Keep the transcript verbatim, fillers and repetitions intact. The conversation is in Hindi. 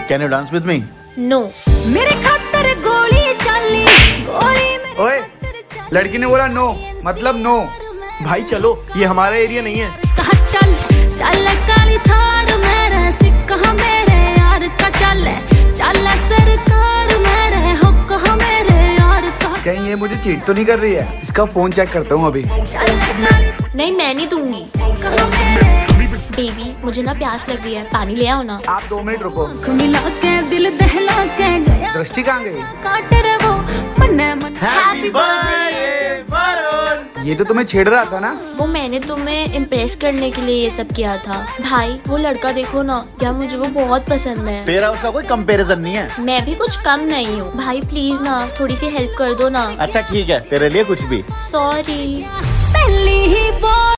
Can you dance with me? No. मेरे खातर गोली चली, गोली मेरे ओए, लड़की ने बोला नो मतलब नो। भाई चलो, ये हमारा एरिया नहीं है। चल चल काली थार मेरे सिक्का मेरे यार का चल चल सरकार मेरे हुक्का मेरे यार का। कहीं ये मुझे चीट तो नहीं कर रही है? इसका फोन चेक करता हूँ अभी। नहीं मैं नहीं दूंगी। बेबी मुझे ना प्यास लग रही है, पानी ले आओ ना। आप दो मिनट रुको। मिला के दिल दहला के गया। दृष्टि कहाँ गई? काट रे वो मन्ने मन। Happy birthday Varun. ये तो तुम्हें छेड़ रहा था ना? वो मैंने तुम्हें इम्प्रेस करने के लिए ये सब किया था। भाई वो लड़का देखो ना, क्या मुझे वो बहुत पसंद है। तेरा उसका कोई कंपैरिजन नहीं है। मैं भी कुछ कम नहीं हूँ। भाई प्लीज ना थोड़ी सी हेल्प कर दो ना। अच्छा ठीक है, तेरे लिए कुछ भी। सॉरी। पहली ही